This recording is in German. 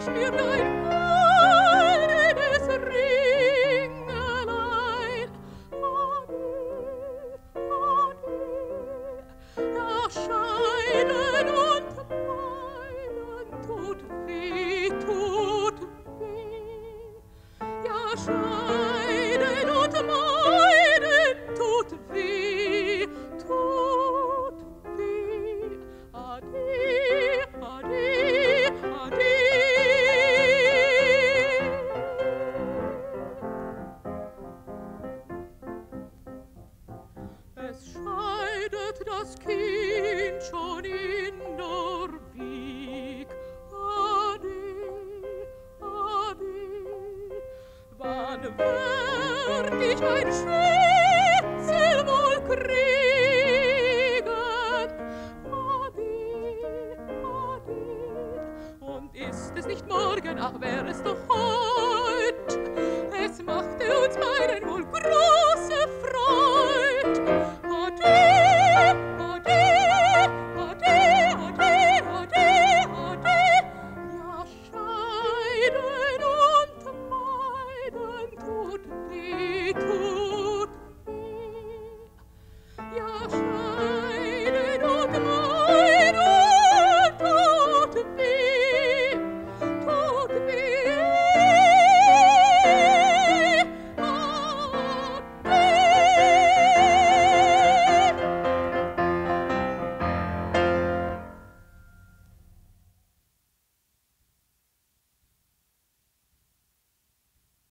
mir dein goldenes Ringelein. Ade, ade, ja, scheiden und meinen tut weh, tut weh. Ja, scheiden und meinen tut weh, tut weh. Ade, ade, ade. Es scheidet das Kind schon in der Wieg. Ade, ade, wann werd ich ein Schätzel wohl kriegen? Ade, ade, und ist es nicht morgen, ach, wär es doch